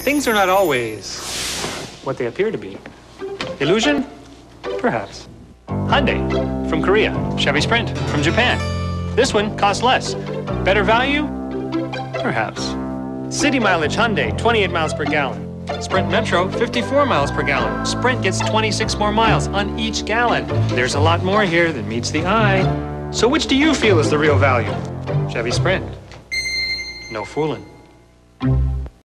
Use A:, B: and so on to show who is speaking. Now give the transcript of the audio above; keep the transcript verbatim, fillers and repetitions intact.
A: things are not always what they appear to be. Illusion? Perhaps. Hyundai from Korea. Chevy Sprint from Japan. This one costs less. Better value? Perhaps. City mileage Hyundai, twenty-eight miles per gallon. Sprint Metro, fifty-four miles per gallon. Sprint gets twenty-six more miles on each gallon. There's a lot more here than meets the eye. So which do you feel is the real value? Chevy Sprint. No fooling.